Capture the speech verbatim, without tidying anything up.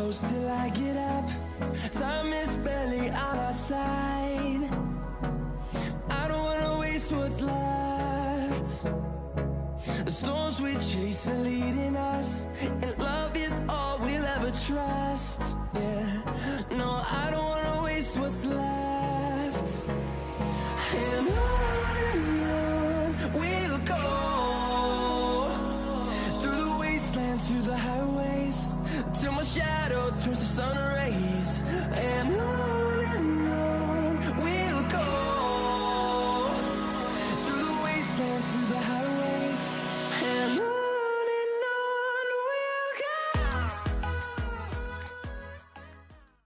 close till I get up. Time is barely on our side. I don't wanna waste what's left. The storms we chase are leading us, and love is all we'll ever trust. Yeah, no, I don't wanna waste what's left.